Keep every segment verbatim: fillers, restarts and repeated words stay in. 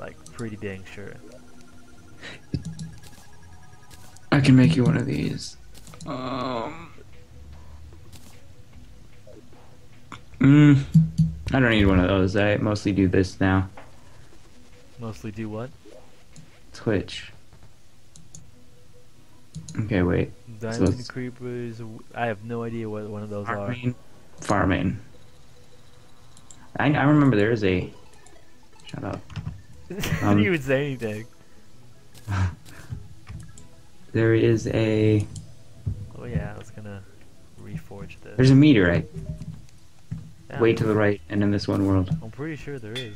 Like, pretty dang sure. I can make you one of these. Um. Mm, I don't need one of those. I mostly do this now. Mostly do what? Twitch. Okay, wait. So Diamond it's creepers. I have no idea what one of those are. farming. Farming. I I remember there is a. Shut up. Didn't Um, even say anything. There is a. Oh yeah, I was gonna reforge this. There's a meteorite. Yeah, Way to the right, and in this one world. I'm pretty sure there is.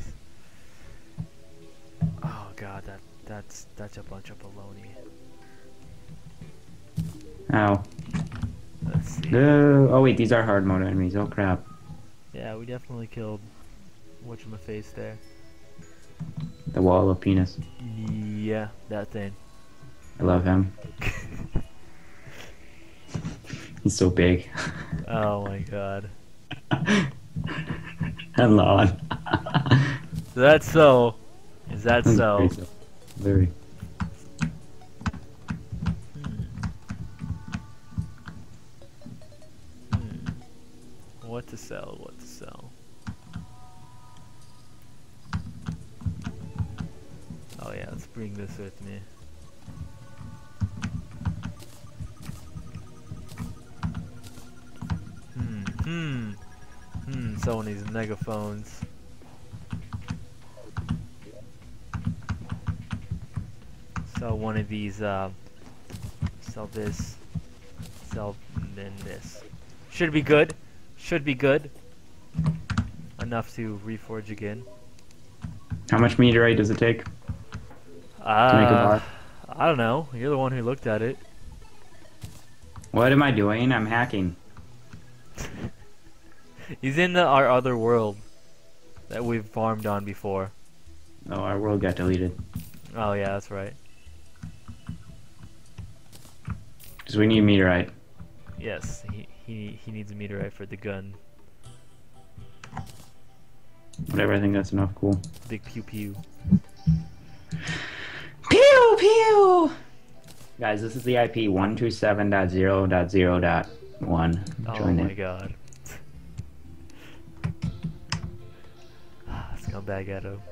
Oh god, that that's that's a bunch of baloney. Ow. Let's see. No. Oh wait, these are hard mode enemies. Oh crap. Yeah, we definitely killed whatchamaface there. The wall of penis. Yeah, that thing. I love him. He's so big. Oh my god. And Lon. So that's so. Is that That's so? very so- Very. Hmm. What to sell? What to sell? Oh yeah, let's bring this with me. Hmm. Hmm. Hmm. So one of these megaphones. Sell one of these. Uh, sell this. Sell and then this. Should be good. Should be good. Enough to reforge again. How much meteorite does it take to Uh, make a bar? I don't know. You're the one who looked at it. What am I doing? I'm hacking. He's in the, our other world that we've farmed on before. Oh, our world got deleted. Oh yeah, that's right. Because we need meteorite. Yes, he he he needs a meteorite for the gun. Whatever, I think that's enough. Cool. Big pew pew. Pew pew! Guys, this is the I P one two seven dot zero dot zero dot one. Oh Join my it. god. Scumbag at him.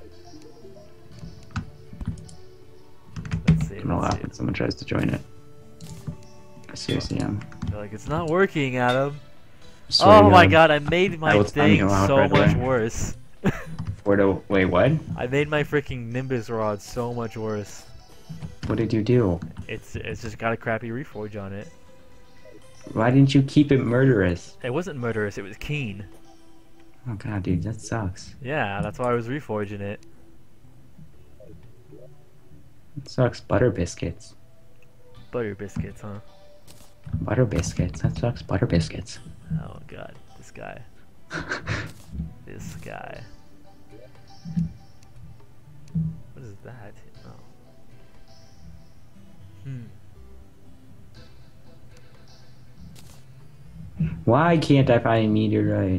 Let's see. I'm gonna Let's laugh see. when someone tries to join it. I seriously am. You're like, it's not working, Adam. Swear to Oh my god, I made I my will time thing you out so right much away. worse. Where to wait? What? I made my freaking Nimbus rod so much worse. What did you do? It's it's just got a crappy reforge on it. Why didn't you keep it murderous? It wasn't murderous, it was keen. Oh god, dude, that sucks. Yeah, that's why I was reforging it. It sucks. Butter biscuits. Butter biscuits, huh? Butter biscuits. That sucks. Butter biscuits. Oh god, this guy. This guy. What is that? Oh. Hmm. Why can't I find meteorite?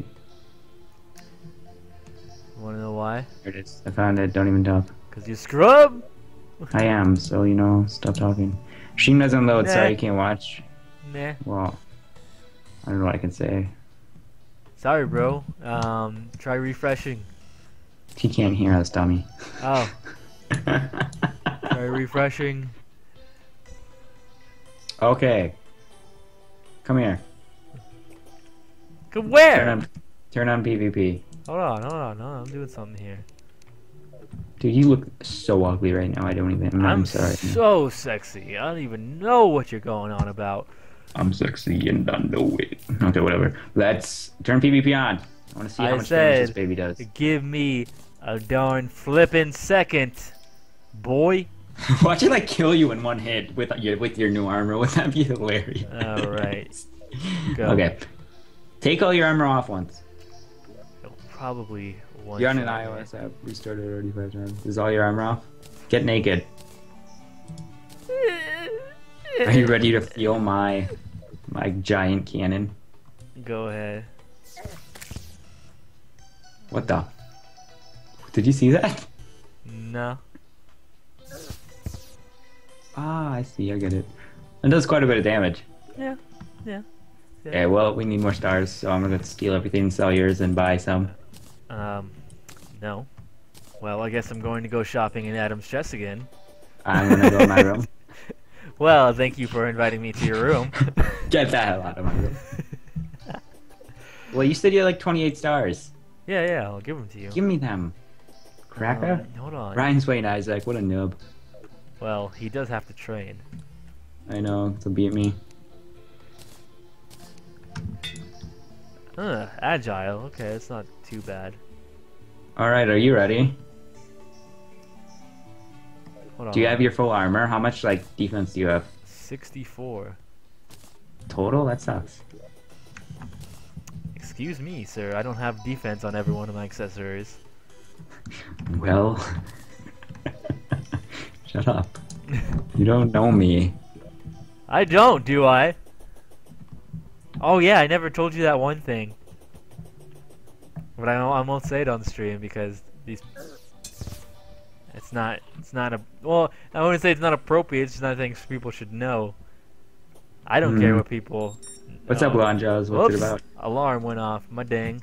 Wanna know why? There it is. I found it. Don't even talk. Cause you scrub! I am, so you know, stop talking. Stream doesn't load. Nah. Sorry, you can't watch. Nah. Well, I don't know what I can say. Sorry, bro. Um, try refreshing. He can't hear us, dummy. Oh. Try refreshing. Okay. Come here. Go Turn where? on, turn on PvP. Hold on, hold on, hold on. I'm doing something here. Dude, you look so ugly right now. I don't even. I'm, not I'm even sorry. so sexy. I don't even know what you're going on about. I'm sexy and I know it. Okay, whatever. Let's turn PvP on. I want to see how I much damage this said, baby does. give me a darn flippin' second, boy. Watch it like kill you in one hit with your with your new armor. Would that be hilarious? All right. Go. Okay. Take all your armor off once. It'll probably one You're on an shot, iOS app. Restarted already five times. Is all your armor off? Get naked. Are you ready to feel my my giant cannon? Go ahead. What the? Did you see that? No. Ah, I see. I get it. It does quite a bit of damage. Yeah, yeah. yeah. Okay, well, we need more stars, so I'm gonna steal everything, sell yours, and buy some. Um, no. Well, I guess I'm going to go shopping in Adam's chest again. I'm gonna go in my room. Well, thank you for inviting me to your room. Get the hell out of my room. Well, you said you had like twenty-eight stars. Yeah, yeah, I'll give them to you. Give me them. Cracker? Um, hold on. Ryan's waiting, Isaac. What a noob. Well, he does have to train. I know, so beat me. Uh, agile. Okay, that's not too bad. Alright, are you ready? Hold on. Do you have your full armor? How much, like, defense do you have? sixty-four. Total? That sucks. Excuse me, sir. I don't have defense on every one of my accessories. Well... Shut up. You don't know me. I don't, do I? Oh yeah, I never told you that one thing. But I, I won't say it on the stream because these... It's not, it's not a... Well, I wouldn't say it's not appropriate, it's just not things people should know. I don't mm. care what people... What's know. up, Lonjos? What's Whoops, it about? Alarm went off. My dang.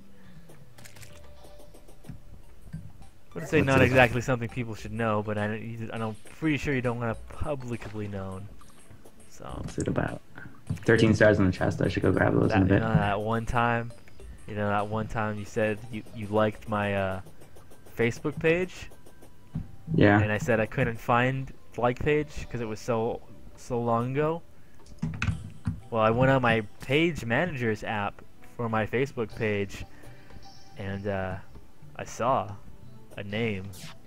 I wouldn't say What's not it exactly about? something people should know, but I, you, I'm pretty sure you don't want to publicly known. So. What's it about? thirteen stars on the chest. I should go grab those that, in a bit. You know, that one time, you know, that one time you said you, you liked my uh, Facebook page. Yeah. And I said I couldn't find the like page because it was so so long ago. Well, I went on my page manager's app for my Facebook page, and uh, I saw a name.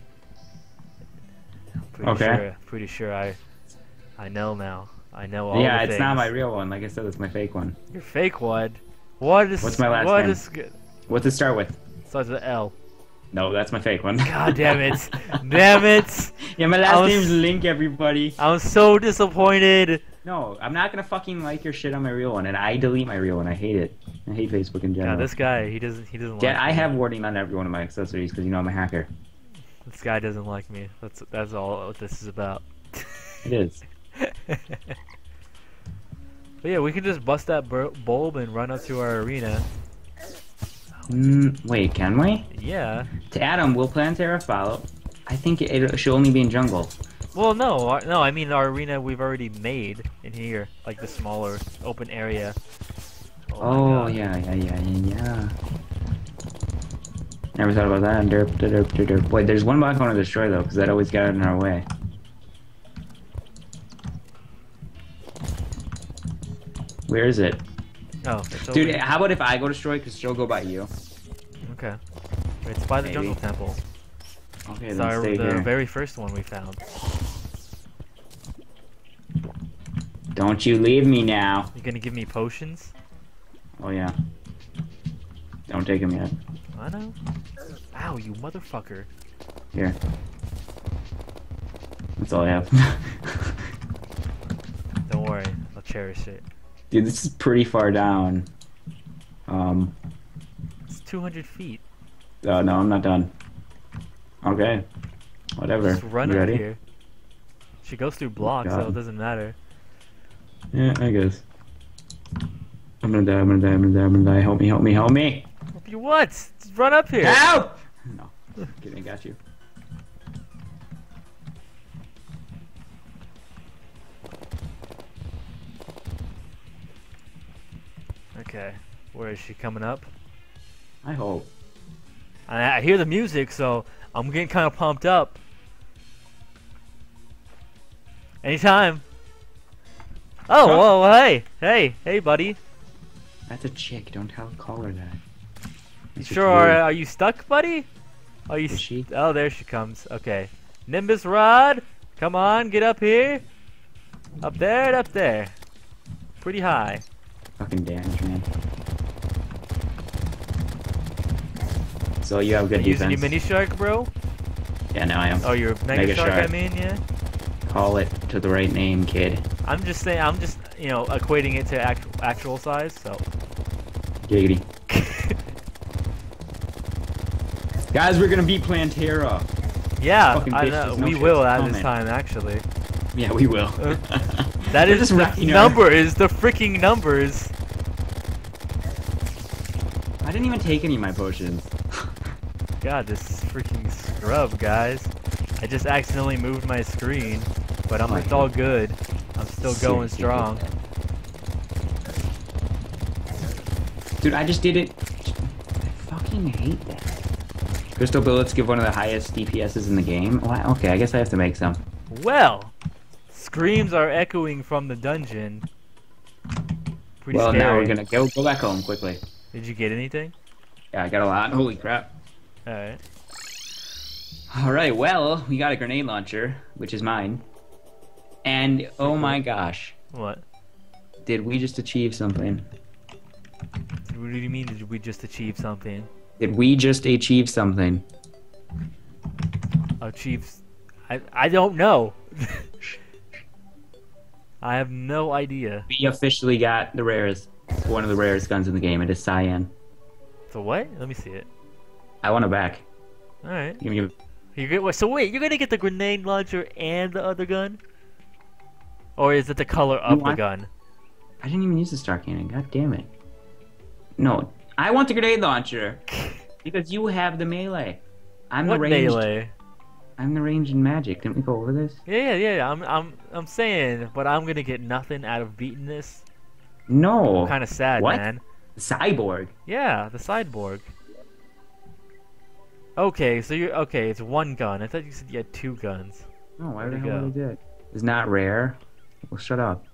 I'm pretty okay. Sure, pretty sure I I know now. I know all yeah, the it's things. not my real one. Like I said, it's my fake one. Your fake one? What is? What's my last what name? Is, What's it start with? starts with L. No, that's my fake one. God damn it! Damn it! Yeah, my last was, name's Link, everybody. I'm so disappointed. No, I'm not gonna fucking like your shit on my real one, and I delete my real one. I hate it. I hate Facebook in general. God, this guy, he doesn't, he doesn't yeah, like I me. have warding on every one of my accessories because you know I'm a hacker. This guy doesn't like me. That's that's all what this is about. It is. But yeah, we can just bust that bulb and run up to our arena. Mm, wait, can we? Yeah. To Adam, will Plantera follow? I think it, it should only be in jungle. Well, no, our, no. I mean our arena we've already made in here, like the smaller open area. Oh, oh yeah, yeah, yeah, yeah, yeah. Never thought about that. Derp, derp, derp, derp. Wait, there's one block I want to destroy though, because that always got in our way. Where is it? Oh, it's dude, over. How about if I go destroy, because she'll go by you? Okay. It's by the Maybe. jungle temple. Okay, it's then our, stay the here. very first one we found. Don't you leave me now. You gonna give me potions? Oh yeah. Don't take them yet. I know. Ow, you motherfucker. Here. That's all I have. Don't worry, I'll cherish it. Dude, this is pretty far down. Um. It's two hundred feet. Oh no, I'm not done. Okay. Whatever. Just run you up ready? here. She goes through blocks, God. so it doesn't matter. Yeah, I guess. I'm gonna die, I'm gonna die, I'm gonna die, I'm gonna die. Help me, help me, help me! Help you what? Just run up here! Help! No. Kidding, I got you. Okay. Where is she coming up? I hope. I, I hear the music, so I'm getting kind of pumped up. Anytime. Oh, Huh? whoa, hey, hey, hey, buddy. That's a chick, don't tell, call her that. You That's sure weird. are, are you stuck, buddy? Are you Is she? Oh, there she comes. Okay. Nimbus Rod, come on, get up here. Up there and up there. Pretty high. Fucking damage, man. So you have good Are you using defense. your mini shark, bro? Yeah, no, I am. Oh, your mega, Mega shark, shark. I mean, yeah. Call it to the right name, kid. I'm just saying, I'm just, you know, equating it to actual actual size, so. Giggity. Guys, we're gonna beat Plantera. Yeah, Fucking I bitch, know, there's no we shit will at coming. this time, actually. Yeah, we will. Uh, that is just the wrecking her. numbers, the freaking numbers. I didn't even take any of my potions. God, this freaking scrub, guys. I just accidentally moved my screen, but I'm, Oh, it's all good. I'm still going strong. Dude, I just did it. I fucking hate that. Crystal bullets give one of the highest D P S's in the game. Well, okay, I guess I have to make some. Well, screams are echoing from the dungeon. Pretty well, scary. now we're gonna go go back home quickly. Did you get anything? Yeah, I got a lot. Holy crap. Alright. Alright, well, we got a grenade launcher, which is mine. And, oh my gosh. What? Did we just achieve something? What do you mean, did we just achieve something? Did we just achieve something? Achieve... I, I don't know. I have no idea. We officially got the rarest, one of the rarest guns in the game. It is cyan. So what? Let me see it. I want it back. Alright. Give me a... You get what? So wait, you're gonna get the grenade launcher and the other gun? Or is it the color of the gun? I didn't even use the star cannon. God damn it. No, I want the grenade launcher because you have the melee. I'm What the ranged. melee? I'm the ranged in magic. Didn't we go over this? Yeah, yeah, yeah. I'm, I'm, I'm saying, but I'm gonna get nothing out of beating this. No. Kind of sad, What? man. Cyborg. Yeah, the sideboard. Okay, so you're okay. It's one gun. I thought you said you had two guns. No, why Where'd the it hell go? would I do it? It's not rare. Well, shut up.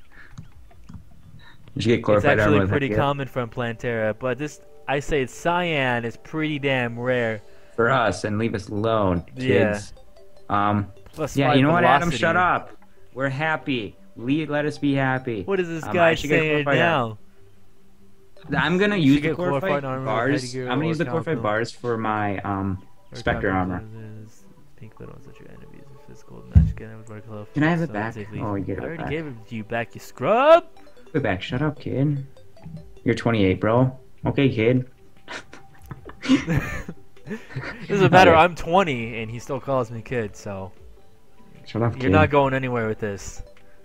You should get glorified It's actually armor with pretty that, common from Plantera, but this I say it's cyan is pretty damn rare. for us, and leave us alone, Yeah. kids. Um. Plus Yeah, five you know what, Adam? velocity. Shut up. We're happy. Lead, let us be happy. What is this Um, guy I should get saying glorified now? I'm gonna You use should the get glorified glorified armor with bars. headgear I'm gonna or use the glorified calico. bars for my um Or Spectre copper armor. lenses, pink buttons that your enemies are physical magic and everybody close. Can I have it So back? safely- Oh, you get it I already back. gave it to you back, you scrub. Go back. Shut up, kid. You're twenty-eight, bro. Okay, kid. It doesn't matter. Okay. I'm twenty and he still calls me kid, so Shut up, you're kid. not going anywhere with this.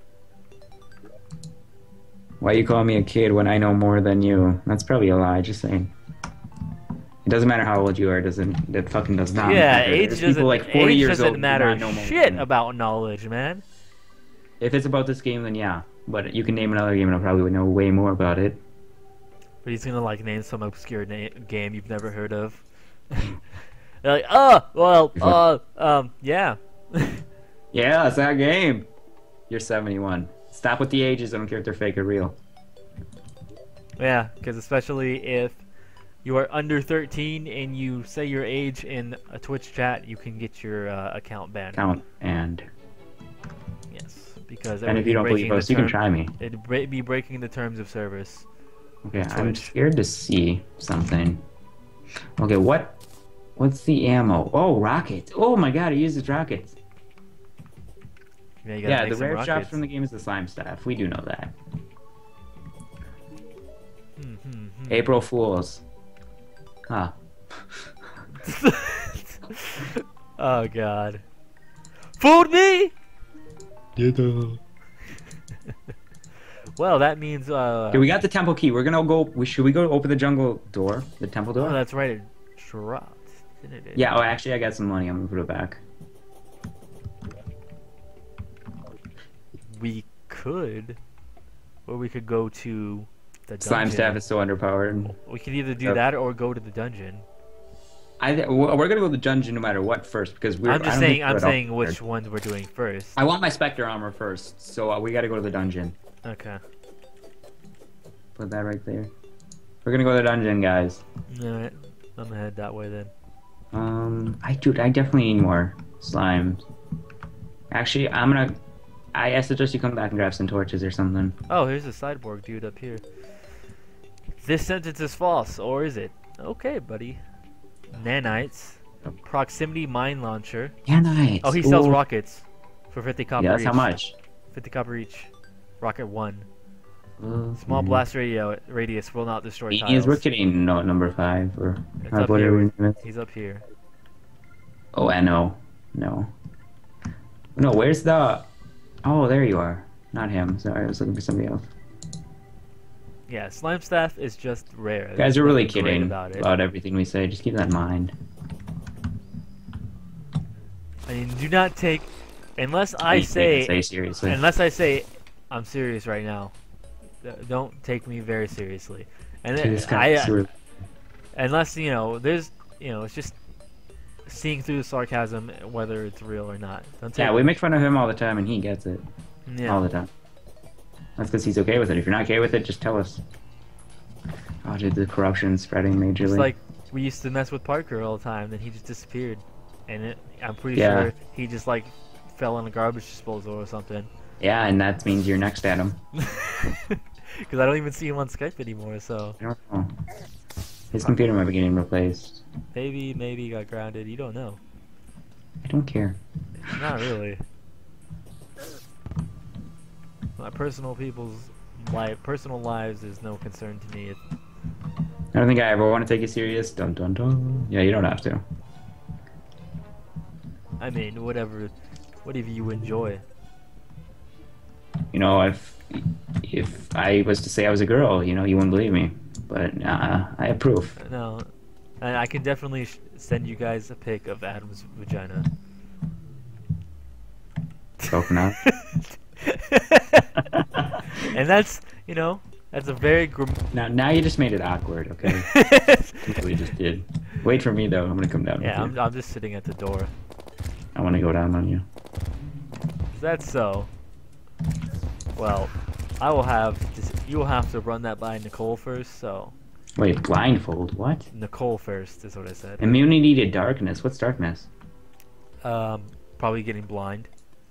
Why you call me a kid when I know more than you? That's probably a lie. Just saying. It doesn't matter how old you are. Doesn't that fucking does not yeah, matter. age There's doesn't. people like forty age years doesn't old who do matter not know more shit than- about knowledge, man. If it's about this game, then yeah. But you can name another game, and I'll probably know way more about it. But he's gonna like name some obscure na game you've never heard of. They're like, oh, well, uh, um, yeah. Yeah, it's that game. You're seventy-one. Stop with the ages. I don't care if they're fake or real. Yeah, because especially if you are under thirteen and you say your age in a Twitch chat, you can get your uh, account banned. Count and. Yes, because it And would if you be don't breaking believe us, the you can term- try me. It'd bre- be breaking the terms of service. Okay, I'm Twitch. scared to see something. Okay, what? What's the ammo? Oh, rockets. Oh my god, it uses rockets. Yeah, you gotta Yeah, make the some rare rockets. shop from the game is the slime staff. We do know that. Hmm, hmm, hmm. April Fools. Huh. Oh god. Fooled me! Well, that means uh Okay, we got the temple key. We're gonna go. We, should we go open the jungle door? The temple door? oh, that's right, it dropped, didn't it? Yeah, oh, actually, I got some money. I'm gonna put it back. We could, or we could go to the dungeon. Slime staff is so underpowered. We could either do Yep. that or go to the dungeon. I th- we're we're gonna go to the dungeon no matter what first because we're. I'm I just don't saying. think I'm we're at all saying which prepared. ones we're doing first. I want my Spectre armor first, so uh, we gotta go to the dungeon. Okay. Put that right there. We're gonna go to the dungeon, guys. All right. I'm gonna head that way then. Um, I dude, I definitely need more slimes. Actually, I'm gonna. I, I suggest you come back and grab some torches or something. Oh, here's a sideboard dude up here. This sentence is false, or is it? Okay, buddy. Nanites. Proximity mine launcher. Yeah, nice. Oh, he sells Ooh. rockets for fifty copper Yeah, that's each. how much? fifty copper each. Rocket one. Uh, Small mm. blast radio radius will not destroy He tiles. is. We're getting no number five or It's or up whatever. here. his name is. He's up here. Oh, I know. No. No, where's the? Oh, there you are. Not him. Sorry, I was looking for somebody else. Yeah, slime staff is just rare. You There's guys are really nothing great kidding about about, it. everything we say. Just keep that in mind. I mean, do not take, unless I You say, say seriously. unless I say, I'm serious right now. th- Don't take me very seriously. And Dude, then this guy I, is really- unless you know, there's, you know, it's just seeing through the sarcasm, whether it's real or not. Don't take Yeah, we make fun of him all the time, and he gets it yeah. all the time. That's because he's okay with it. If you're not okay with it, just tell us. Oh, dude, the corruption's spreading majorly. It's like we used to mess with Parker all the time, then he just disappeared, and it, I'm pretty Yeah. sure he just like fell in a garbage disposal or something. Yeah, and that means you're next at him. Because I don't even see him on Skype anymore, so I don't know. His computer might be getting replaced. maybe maybe he got grounded. You don't know. I don't care. Not really. My personal people's life, personal lives is no concern to me. It, I don't think I ever want to take you serious. Dun dun dun. Yeah, you don't have to. I mean, whatever, whatever you enjoy. You know, if if I was to say I was a girl, you know, you wouldn't believe me. But uh, I have proof. No, and I can definitely sh send you guys a pic of Adam's vagina. Coconut. And that's, you know, that's a very gr Now, now you just made it awkward. Okay. We just did. Wait for me though. I'm gonna come down. Yeah, with I'm, you. I'm just sitting at the door. I want to go down on you. If that's so, well, I will have, just, you will have to run that by Nicole first, so. Wait, blindfold? What? Nicole first is what I said. Immunity to darkness. What's darkness? Um, probably getting blind.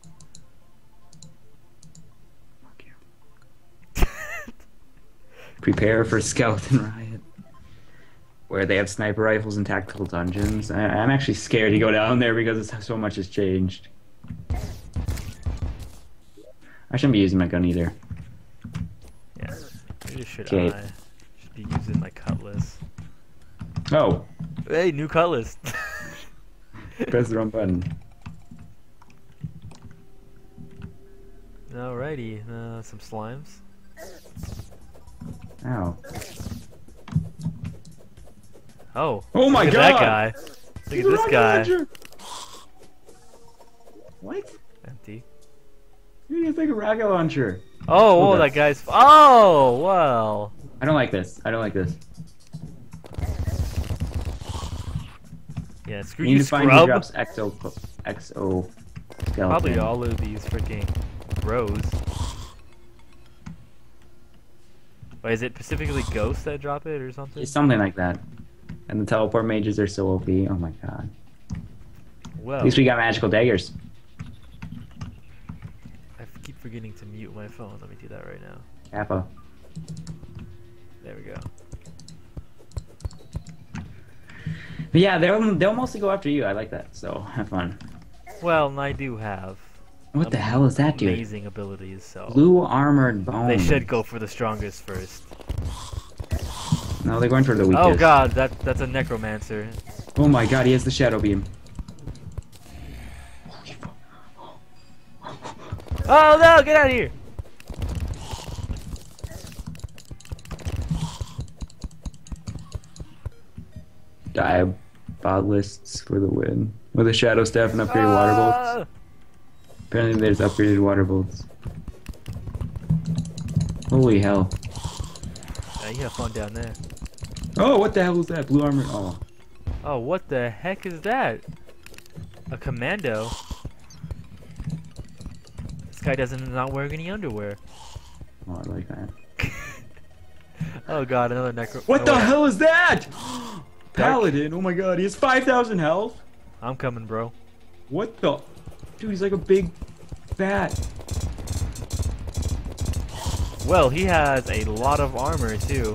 Fuck you. Prepare for skeleton riot. Where they have sniper rifles and tactical dungeons. I I'm actually scared to go down there because it's, so much has changed. I shouldn't be using my gun either. Yeah, maybe should Okay. I should be using my cutlass. Oh, Hey, new cutlass. press the wrong button. Alrighty, uh, some slimes. Ow. Oh. Oh my look God! at that guy. Look at this guy. What? Empty. It's like a rocket launcher. Oh, Hold oh, up. that guy's. Oh, well. I don't like this. I don't like this. Yeah, screw You you, need to find who scrub. drops exo exo skeleton. Probably all of these freaking bros. Wait, is it specifically ghosts that drop it or something? It's something like that. And the teleport mages are so O P. Oh my god. Well, At least we got magical daggers. I keep forgetting to mute my phone. Let me do that right now. Kappa. There we go. But yeah, they'll they'll mostly go after you. I like that. So have fun. Well, I do have What the hell is that, dude? amazing abilities, so Blue armored bone. they should go for the strongest first. No, they're going for the weakest. Oh god, that that's a necromancer. Oh my god, he has the shadow beam. Oh no, get out of here! Diabolists for the win. With a shadow staff and upgraded water bolts. Ah! Apparently there's upgraded water bolts. Holy hell. Yeah, you have fun down there. Oh, what the hell is that? Blue armor. Oh. Oh, what the heck is that? A commando? This guy doesn't not wearing any underwear. Oh, I like that. Oh god, another necro. What oh, the wait. hell is that? Paladin. Oh my god, he has five thousand health. I'm coming, bro. What the? Dude, he's like a big bat. Well, he has a lot of armor too.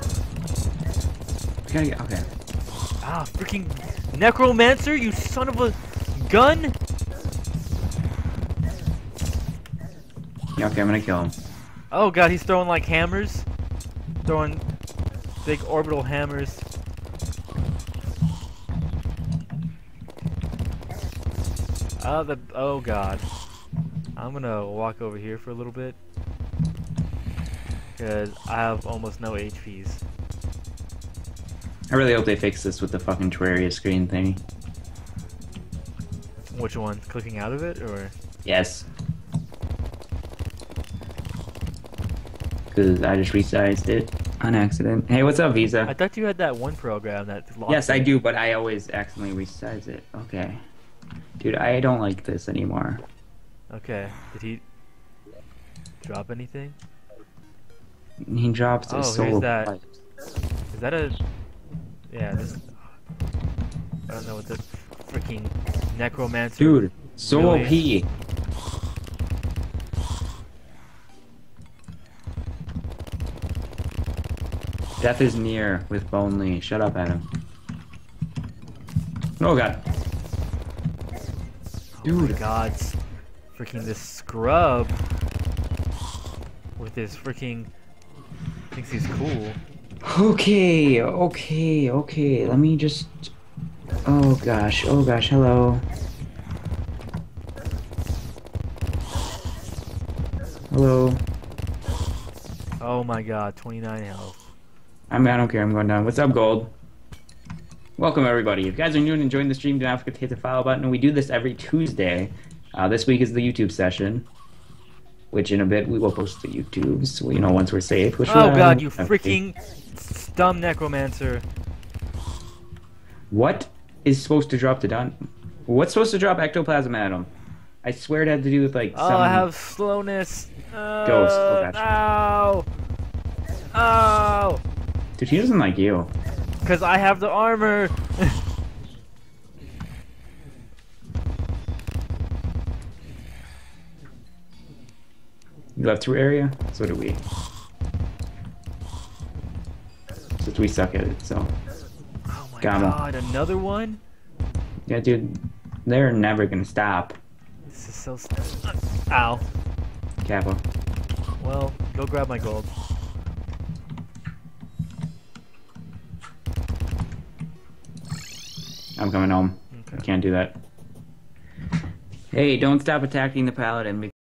We gotta get, okay. Ah, freaking necromancer, you son of a gun! Yeah, okay, I'm gonna kill him. Oh god, he's throwing like hammers. Throwing big orbital hammers. Oh, the oh god. I'm gonna walk over here for a little bit. Because I have almost no H Ps. I really hope they fix this with the fucking Terraria screen thingy. Which one? Clicking out of it, or? Yes. Because I just resized it on accident. Hey, what's up, Visa? I thought you had that one program that locked Yes, it. I do, but I always accidentally resize it. Okay. Dude, I don't like this anymore. Okay. Did he drop anything? He dropped Oh, a here's solo that. pipe. Is that a... Yeah, this... I don't know what the freaking necromancer... Dude, so really? O P. Death is near with Bonely. Shut up, Adam. Oh god. Oh my god. Freaking this scrub. With his freaking... Thinks he's cool. Okay, okay, okay. Let me just... Oh gosh, oh gosh, hello. Hello. Oh my god, twenty-nine health. I'm, I don't care, I'm going down. What's up, Gold? Welcome, everybody. If you guys are new and enjoying the stream, do not forget to hit the follow button. And we do this every Tuesday. Uh, this week is the YouTube session, which in a bit we will post to YouTube, so you know, once we're safe. Which Oh we're, god, you okay. freaking dumb necromancer. What is supposed to drop the dun? What's supposed to drop ectoplasm atom? I swear it had to do with like Oh, some I have slowness. Uh, ghost. Oh gosh. Ow! Ow! Dude, he doesn't like you. Because I have the armor. You left through area? So do we. Since we suck at it, so. Oh my Got him. god, another one? Yeah, dude, they're never gonna stop. This is so st Ow. Kappa. Well, go grab my gold. I'm coming home. Okay. I can't do that. Hey, don't stop attacking the paladin.